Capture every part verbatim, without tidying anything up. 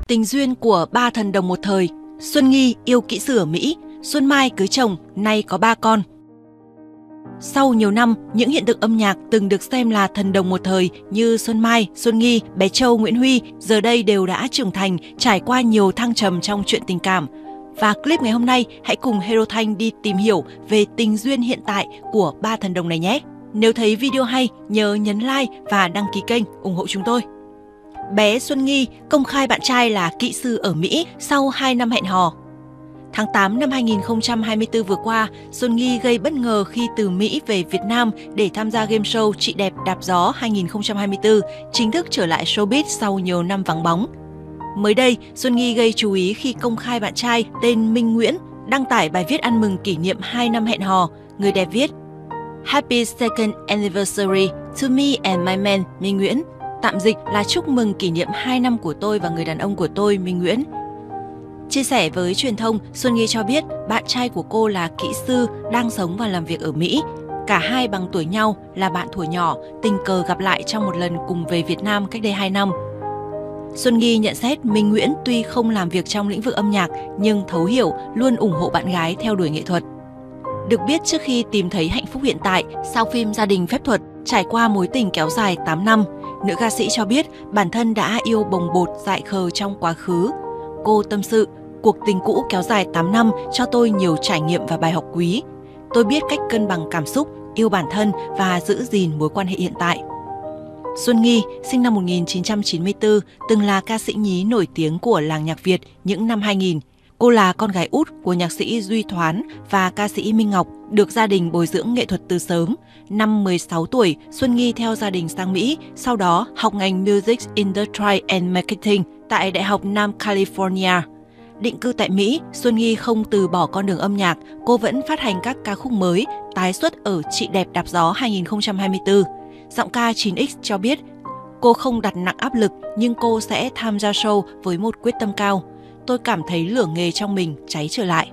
Tình duyên của ba thần đồng một thời. Xuân Nghi yêu kỹ sư ở Mỹ, Xuân Mai cưới chồng, nay có ba con. Sau nhiều năm, những hiện tượng âm nhạc từng được xem là thần đồng một thời như Xuân Mai, Xuân Nghi, bé Châu, Nguyễn Huy giờ đây đều đã trưởng thành, trải qua nhiều thăng trầm trong chuyện tình cảm. Và clip ngày hôm nay, hãy cùng Hero Thanh đi tìm hiểu về tình duyên hiện tại của ba thần đồng này nhé. Nếu thấy video hay, nhớ nhấn like và đăng ký kênh ủng hộ chúng tôi. Bé Xuân Nghi công khai bạn trai là kỹ sư ở Mỹ sau hai năm hẹn hò. Tháng tám năm hai nghìn không trăm hai mươi tư vừa qua, Xuân Nghi gây bất ngờ khi từ Mỹ về Việt Nam để tham gia game show Chị Đẹp Đạp Gió hai nghìn không trăm hai mươi tư, chính thức trở lại showbiz sau nhiều năm vắng bóng. Mới đây, Xuân Nghi gây chú ý khi công khai bạn trai tên Minh Nguyễn đăng tải bài viết ăn mừng kỷ niệm hai năm hẹn hò. Người đẹp viết: Happy second anniversary to me and my man Minh Nguyễn. Tạm dịch là chúc mừng kỷ niệm hai năm của tôi và người đàn ông của tôi, Minh Nguyễn. Chia sẻ với truyền thông, Xuân Nghi cho biết bạn trai của cô là kỹ sư, đang sống và làm việc ở Mỹ. Cả hai bằng tuổi nhau, là bạn thuở nhỏ, tình cờ gặp lại trong một lần cùng về Việt Nam cách đây hai năm. Xuân Nghi nhận xét Minh Nguyễn tuy không làm việc trong lĩnh vực âm nhạc nhưng thấu hiểu, luôn ủng hộ bạn gái theo đuổi nghệ thuật. Được biết trước khi tìm thấy hạnh phúc hiện tại, sau phim Gia đình phép thuật, trải qua mối tình kéo dài tám năm, nữ ca sĩ cho biết bản thân đã yêu bồng bột dại khờ trong quá khứ. Cô tâm sự, cuộc tình cũ kéo dài tám năm cho tôi nhiều trải nghiệm và bài học quý. Tôi biết cách cân bằng cảm xúc, yêu bản thân và giữ gìn mối quan hệ hiện tại. Xuân Nghi, sinh năm một nghìn chín trăm chín mươi tư, từng là ca sĩ nhí nổi tiếng của làng nhạc Việt những năm hai nghìn. Cô là con gái út của nhạc sĩ Duy Thoán và ca sĩ Minh Ngọc, được gia đình bồi dưỡng nghệ thuật từ sớm. Năm mười sáu tuổi, Xuân Nghi theo gia đình sang Mỹ, sau đó học ngành Music Industry and Marketing tại Đại học Nam California. Định cư tại Mỹ, Xuân Nghi không từ bỏ con đường âm nhạc, cô vẫn phát hành các ca khúc mới, tái xuất ở Chị Đẹp Đạp Gió hai nghìn không trăm hai mươi tư. Giọng ca chín x cho biết, cô không đặt nặng áp lực nhưng cô sẽ tham gia show với một quyết tâm cao. Tôi cảm thấy lửa nghề trong mình cháy trở lại.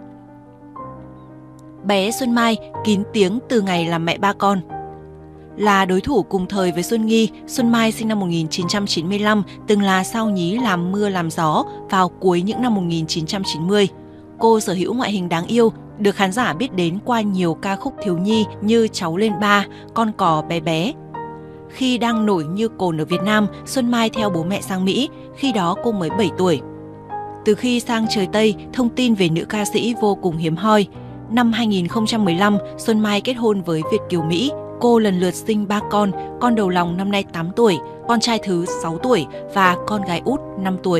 Bé Xuân Mai kín tiếng từ ngày làm mẹ ba con. Là đối thủ cùng thời với Xuân Nghi, Xuân Mai sinh năm một nghìn chín trăm chín mươi lăm từng là sao nhí làm mưa làm gió vào cuối những năm một nghìn chín trăm chín mươi. Cô sở hữu ngoại hình đáng yêu, được khán giả biết đến qua nhiều ca khúc thiếu nhi như Cháu Lên Ba, Con Cò Bé Bé. Khi đang nổi như cồn ở Việt Nam, Xuân Mai theo bố mẹ sang Mỹ, khi đó cô mới bảy tuổi. Từ khi sang trời Tây, thông tin về nữ ca sĩ vô cùng hiếm hoi. Năm hai nghìn không trăm mười lăm, Xuân Mai kết hôn với Việt kiều Mỹ. Cô lần lượt sinh ba con, con đầu lòng năm nay tám tuổi, con trai thứ sáu tuổi và con gái út năm tuổi.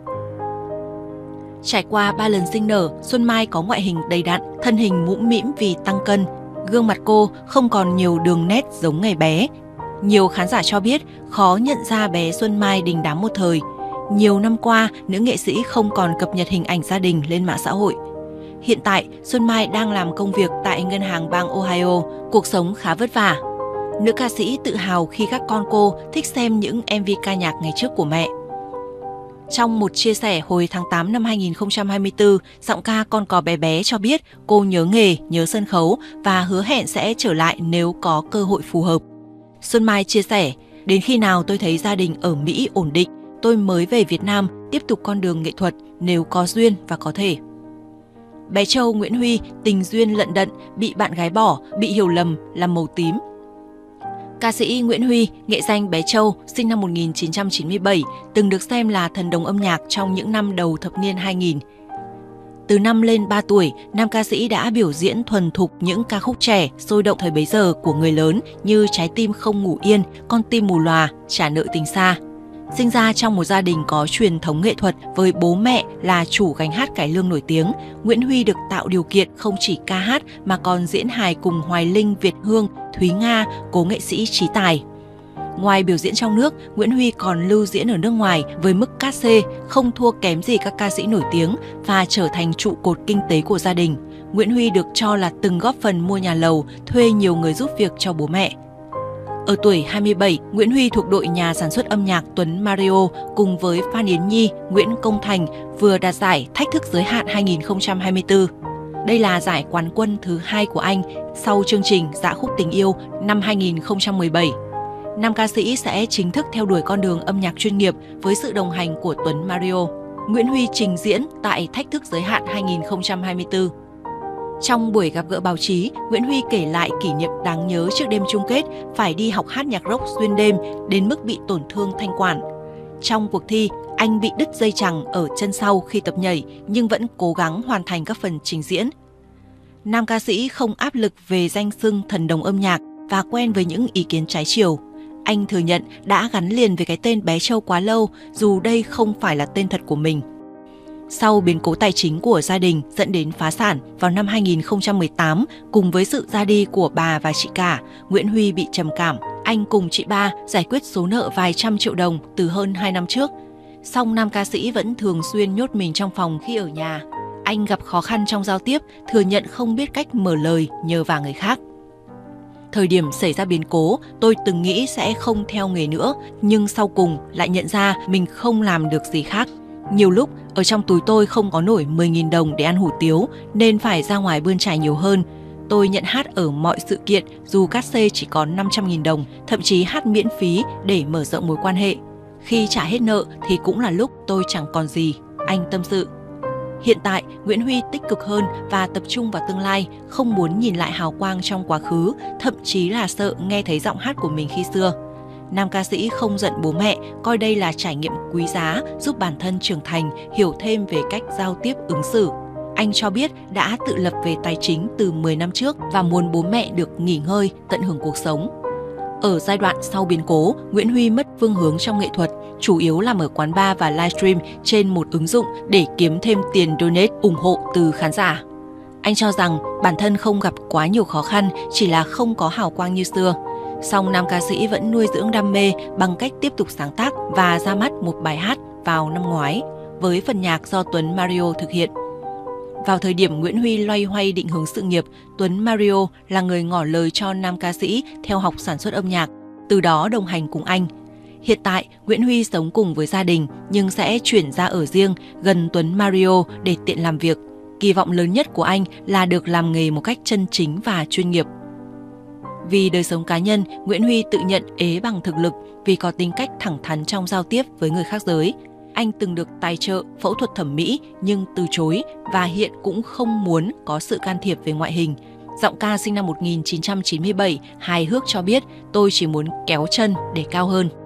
Trải qua ba lần sinh nở, Xuân Mai có ngoại hình đầy đặn, thân hình mũm mĩm vì tăng cân. Gương mặt cô không còn nhiều đường nét giống ngày bé. Nhiều khán giả cho biết khó nhận ra bé Xuân Mai đình đám một thời. Nhiều năm qua, nữ nghệ sĩ không còn cập nhật hình ảnh gia đình lên mạng xã hội. Hiện tại, Xuân Mai đang làm công việc tại ngân hàng bang Ohio, cuộc sống khá vất vả. Nữ ca sĩ tự hào khi các con cô thích xem những em vê ca nhạc ngày trước của mẹ. Trong một chia sẻ hồi tháng tám năm hai nghìn không trăm hai mươi tư, giọng ca Con Cò Bé Bé cho biết cô nhớ nghề, nhớ sân khấu và hứa hẹn sẽ trở lại nếu có cơ hội phù hợp. Xuân Mai chia sẻ, đến khi nào tôi thấy gia đình ở Mỹ ổn định, tôi mới về Việt Nam tiếp tục con đường nghệ thuật nếu có duyên và có thể. Bé Châu Nguyễn Huy tình duyên lận đận, bị bạn gái bỏ, bị hiểu lầm là màu tím. Ca sĩ Nguyễn Huy, nghệ danh bé Châu, sinh năm một nghìn chín trăm chín mươi bảy, từng được xem là thần đồng âm nhạc trong những năm đầu thập niên hai nghìn. Từ năm lên ba tuổi, nam ca sĩ đã biểu diễn thuần thục những ca khúc trẻ, sôi động thời bấy giờ của người lớn như Trái tim không ngủ yên, Con tim mù lòa, Trả nợ tình xa. Sinh ra trong một gia đình có truyền thống nghệ thuật với bố mẹ là chủ gánh hát cải lương nổi tiếng, Nguyễn Huy được tạo điều kiện không chỉ ca hát mà còn diễn hài cùng Hoài Linh, Việt Hương, Thúy Nga, cố nghệ sĩ Trí Tài. Ngoài biểu diễn trong nước, Nguyễn Huy còn lưu diễn ở nước ngoài với mức cát xê không thua kém gì các ca sĩ nổi tiếng và trở thành trụ cột kinh tế của gia đình. Nguyễn Huy được cho là từng góp phần mua nhà lầu, thuê nhiều người giúp việc cho bố mẹ. Ở tuổi hai mươi bảy, Nguyễn Huy thuộc đội nhà sản xuất âm nhạc Tuấn Mario cùng với Phan Yến Nhi, Nguyễn Công Thành vừa đạt giải Thách thức giới hạn hai nghìn không trăm hai mươi tư. Đây là giải quán quân thứ hai của anh sau chương trình Dạ khúc tình yêu năm hai nghìn không trăm mười bảy. Nam ca sĩ sẽ chính thức theo đuổi con đường âm nhạc chuyên nghiệp với sự đồng hành của Tuấn Mario. Nguyễn Huy trình diễn tại Thách thức giới hạn hai nghìn không trăm hai mươi tư. Trong buổi gặp gỡ báo chí, Nguyễn Huy kể lại kỷ niệm đáng nhớ trước đêm chung kết phải đi học hát nhạc rock xuyên đêm đến mức bị tổn thương thanh quản. Trong cuộc thi, anh bị đứt dây chằng ở chân sau khi tập nhảy nhưng vẫn cố gắng hoàn thành các phần trình diễn. Nam ca sĩ không áp lực về danh xưng thần đồng âm nhạc và quen với những ý kiến trái chiều. Anh thừa nhận đã gắn liền với cái tên Bé Trâu quá lâu dù đây không phải là tên thật của mình. Sau biến cố tài chính của gia đình dẫn đến phá sản vào năm hai nghìn không trăm mười tám, cùng với sự ra đi của bà và chị cả, Nguyễn Huy bị trầm cảm. Anh cùng chị ba giải quyết số nợ vài trăm triệu đồng từ hơn hai năm trước. Song nam ca sĩ vẫn thường xuyên nhốt mình trong phòng khi ở nhà. Anh gặp khó khăn trong giao tiếp, thừa nhận không biết cách mở lời nhờ vả người khác. Thời điểm xảy ra biến cố, tôi từng nghĩ sẽ không theo nghề nữa, nhưng sau cùng lại nhận ra mình không làm được gì khác. Nhiều lúc, ở trong túi tôi không có nổi mười nghìn đồng để ăn hủ tiếu, nên phải ra ngoài bươn trải nhiều hơn. Tôi nhận hát ở mọi sự kiện dù cát xê chỉ có năm trăm nghìn đồng, thậm chí hát miễn phí để mở rộng mối quan hệ. Khi trả hết nợ thì cũng là lúc tôi chẳng còn gì, anh tâm sự. Hiện tại, Nguyễn Huy tích cực hơn và tập trung vào tương lai, không muốn nhìn lại hào quang trong quá khứ, thậm chí là sợ nghe thấy giọng hát của mình khi xưa. Nam ca sĩ không giận bố mẹ, coi đây là trải nghiệm quý giá giúp bản thân trưởng thành, hiểu thêm về cách giao tiếp ứng xử. Anh cho biết đã tự lập về tài chính từ mười năm trước và muốn bố mẹ được nghỉ ngơi, tận hưởng cuộc sống. Ở giai đoạn sau biến cố, Nguyễn Huy mất phương hướng trong nghệ thuật, chủ yếu làm ở quán bar và livestream trên một ứng dụng để kiếm thêm tiền donate ủng hộ từ khán giả. Anh cho rằng bản thân không gặp quá nhiều khó khăn, chỉ là không có hào quang như xưa. Song nam ca sĩ vẫn nuôi dưỡng đam mê bằng cách tiếp tục sáng tác và ra mắt một bài hát vào năm ngoái, với phần nhạc do Tuấn Mario thực hiện. Vào thời điểm Nguyễn Huy loay hoay định hướng sự nghiệp, Tuấn Mario là người ngỏ lời cho nam ca sĩ theo học sản xuất âm nhạc, từ đó đồng hành cùng anh. Hiện tại, Nguyễn Huy sống cùng với gia đình nhưng sẽ chuyển ra ở riêng gần Tuấn Mario để tiện làm việc. Kỳ vọng lớn nhất của anh là được làm nghề một cách chân chính và chuyên nghiệp. Vì đời sống cá nhân, Nguyễn Huy tự nhận ế bằng thực lực vì có tính cách thẳng thắn trong giao tiếp với người khác giới. Anh từng được tài trợ phẫu thuật thẩm mỹ nhưng từ chối và hiện cũng không muốn có sự can thiệp về ngoại hình. Giọng ca sinh năm một nghìn chín trăm chín mươi bảy hài hước cho biết, tôi chỉ muốn kéo chân để cao hơn.